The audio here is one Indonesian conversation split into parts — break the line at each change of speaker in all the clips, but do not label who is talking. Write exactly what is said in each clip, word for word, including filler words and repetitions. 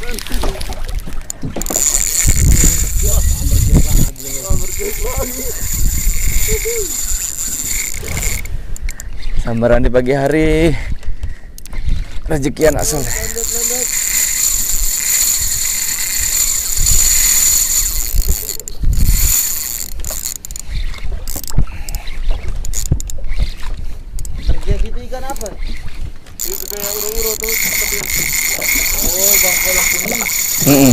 Sambaran di pagi hari, rezeki anak soleh.
Rezeki itu ikan apa? Itu kayak uro-uro tuh. Oh, bangkol yang kuning.
Mm-mm.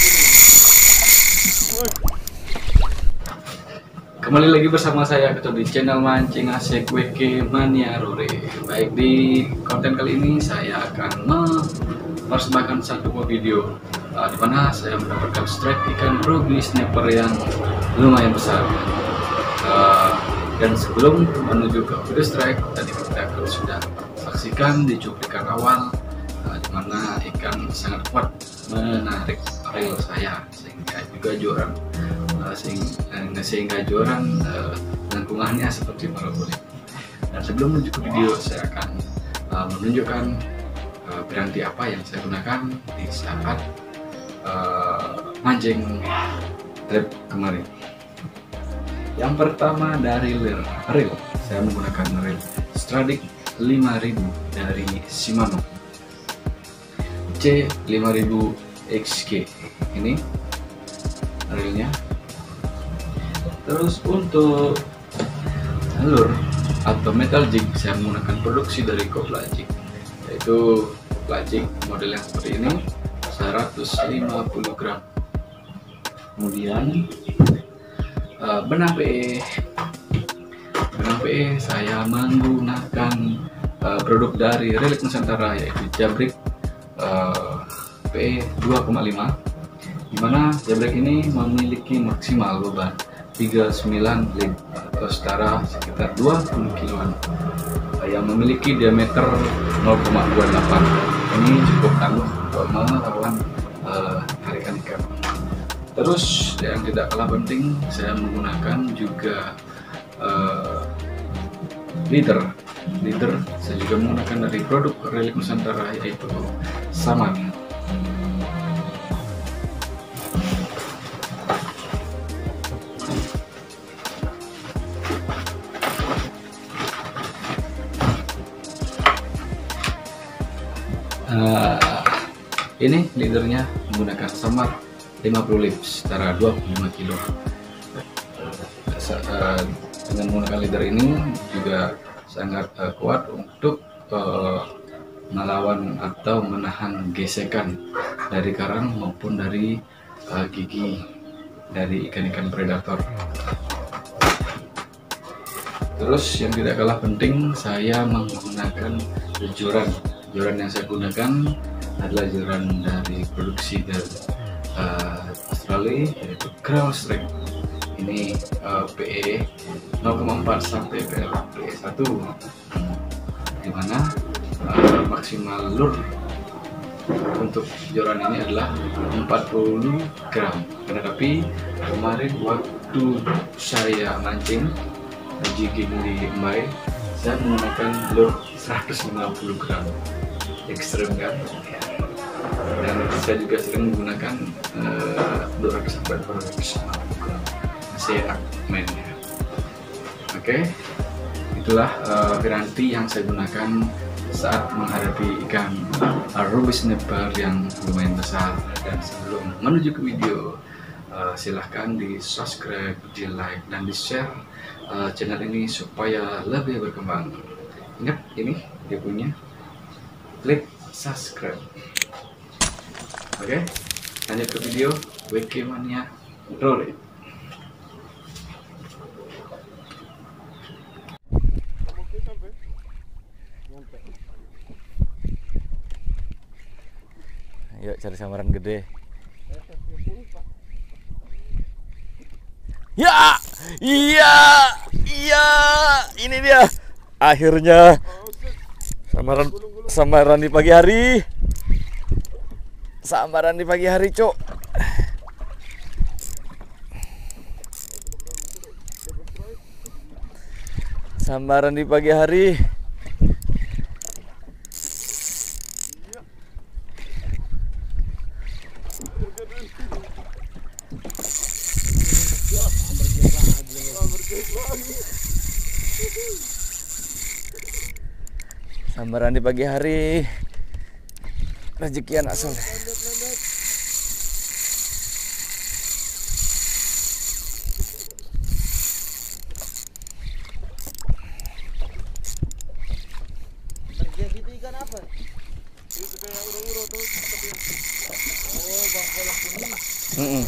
Kembali lagi bersama saya Ketua di channel Mancing Asik W K Mania Rore. Baik, di konten kali ini saya akan mempersembahkan satu buah video uh, di mana saya mendapatkan strike ikan ruby snapper yang lumayan besar. Uh, dan sebelum menuju ke video strike, tadi kita akan sudah saksikan di cuplikan awal uh, di mana ikan sangat kuat menarik reel saya sehingga juga joran. Sehingga, sehingga joran uh, lengkungannya seperti parabolic. Dan sebelum menuju ke video, saya akan uh, menunjukkan uh, piranti apa yang saya gunakan di saat uh, mancing trip kemarin. Yang pertama dari reel, reel. Saya menggunakan reel Stradic lima ribu dari Shimano C lima ribu X K. Ini reelnya. Terus untuk lure atau metal jig, saya menggunakan produksi dari Kopla Jig, yaitu Kopla Jig model yang seperti ini, seratus lima puluh gram. Kemudian uh, benang P E, benang P E saya menggunakan uh, produk dari Relic Nusantara, yaitu Jabrek uh, P E dua koma lima, dimana Jabrek ini memiliki maksimal beban tiga puluh sembilan lib atau setara sekitar dua puluh kiloan, yang memiliki diameter nol koma dua delapan. Ini cukup tangguh untuk melawan uh, tarikan ikan. Terus yang tidak kalah penting, saya menggunakan juga uh, leader leader saya juga menggunakan dari produk Relic Nusantara, yaitu Saman. Uh, ini leadernya menggunakan Samar lima puluh lib setara dua puluh lima kilo. Uh, dengan menggunakan leader ini juga sangat uh, kuat untuk uh, melawan atau menahan gesekan dari karang maupun dari uh, gigi dari ikan-ikan predator. Terus yang tidak kalah penting, saya menggunakan joran. Joran yang saya gunakan adalah joran dari produksi dari uh, Australia, yaitu Crown Strike. Ini uh, P E nol koma empat sampai P E satu, dimana uh, maksimal lure untuk joran ini adalah empat puluh gram. Tetapi kemarin waktu saya mancing jigging di Mbai, saya menggunakan lure seratus lima puluh gram. Ekstrem kan, dan saya juga sering menggunakan uh, dua ratus sampai dua ratus lima puluh gram serak mainnya. Oke, okay. Itulah uh, piranti yang saya gunakan saat menghadapi ikan uh, ruby snapper yang lumayan besar. Dan sebelum menuju ke video, uh, silahkan di subscribe, di like, dan di share uh, channel ini supaya lebih berkembang. Ingat, ini dia punya, klik subscribe. Oke, lanjut ke video W K Mania Rore. Yuk cari samaran gede. Ya, iya, iya, ini dia. Akhirnya samaran samaran di pagi hari. Samaran di pagi hari, Cok. Samaran di pagi hari.
Sambaran di pagi hari, rezeki anak soleh. Kerja gitu ikan apa? Itu kayak uro-uro tuh. Oh, bang kolang kuning. Mm-mm.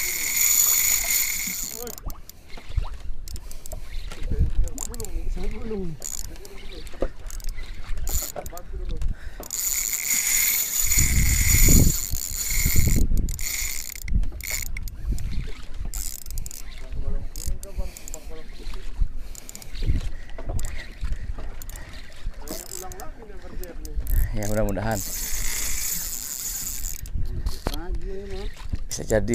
Ya mudah-mudahan bisa jadi.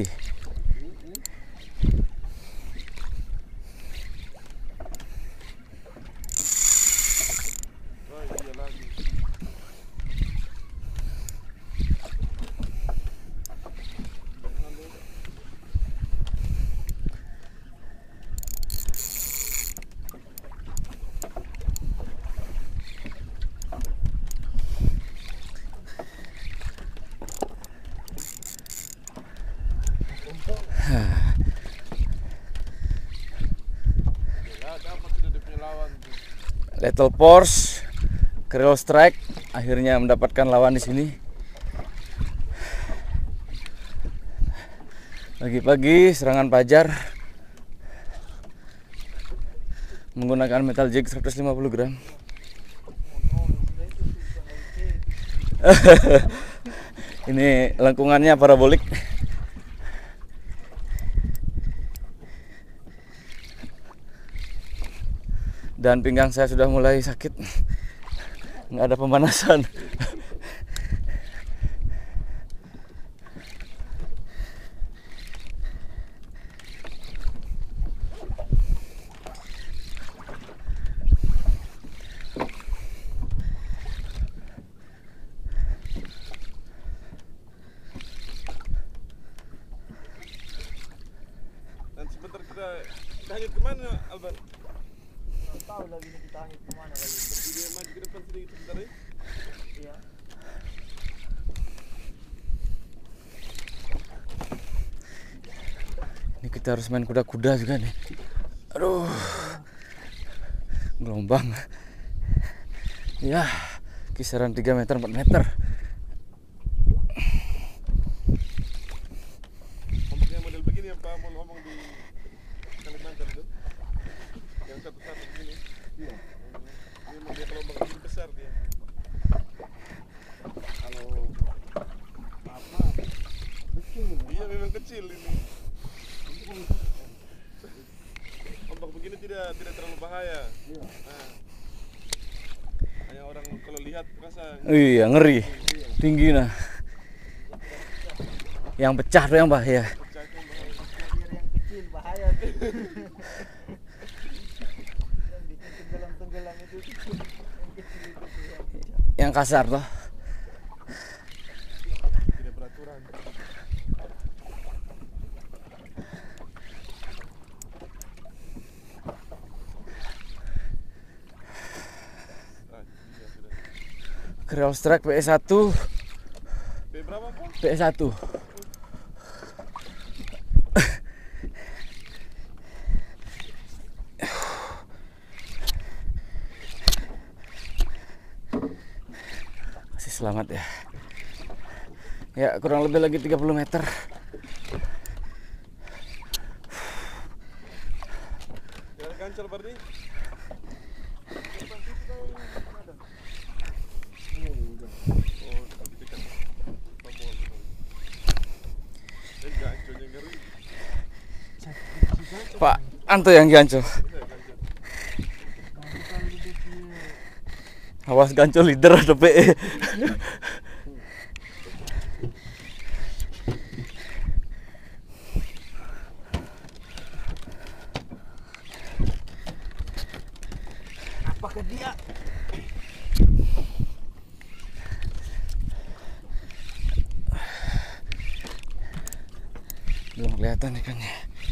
Little Force, Krill Strike akhirnya mendapatkan lawan di sini. Pagi-pagi serangan pajar menggunakan metal jig seratus lima puluh gram. Ini lengkungannya parabolik. Dan pinggang saya sudah mulai sakit, nggak ada pemanasan.
Dan sebentar kita hanyut kemana, Albert?
Tahu lagi nih kita hanyut kemana lagi.
Dia maju ke depan sedikit sebentar ya.
Iya. Ini kita harus main kuda-kuda juga nih. Aduh, gelombang. Ya, kisaran tiga meter empat meter.
Ombaknya model begini yang Pak mau ngomong di Kalimantan tuh. Yang satu-satu begini. Iya. Memang dia kalau ombak begini besar dia. Kalau apa? Kecil. Iya memang kecil ini. Ombak begini tidak tidak terlalu bahaya. Iya. Nah, hanya orang kalau lihat rasa.
Iya ngeri, tinggi nah. Yang pecah tuh yang bahaya.
Pecah kan bahaya.
Yang kecil bahaya. Yang bikin tenggelam-tenggelam itu kecil. Yang kecil itu yang
Yang kasar tuh.
Tidak beraturan.
Krill Strike P S satu.
P berapa, Pak?
P S satu. Masih selamat ya. Ya, kurang lebih lagi tiga puluh meter.
Jangan kancel, Bardi.
Pak Anto yang gancol. Awas gancol leader ada P E.
apakah dia?
Belum kelihatan ikannya.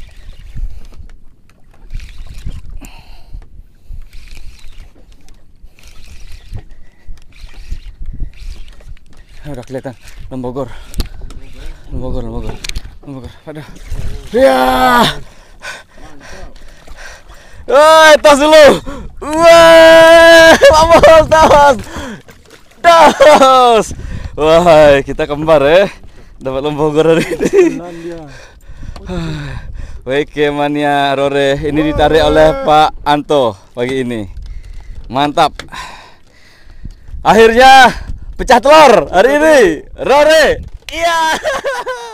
Udah kelihatan Lembogor. Lembogor, Lembogor. Lembogor. Aduh. Ya. Woi, tos dulu. Woi, vamos, tos. Tos. Wah, kita kembar ya. Dapat Lembogor hari ini. Oke, mania Rore. Ini ditarik oleh Pak Anto pagi ini. Mantap. Akhirnya pecah telur hari ini, Rore. Iya.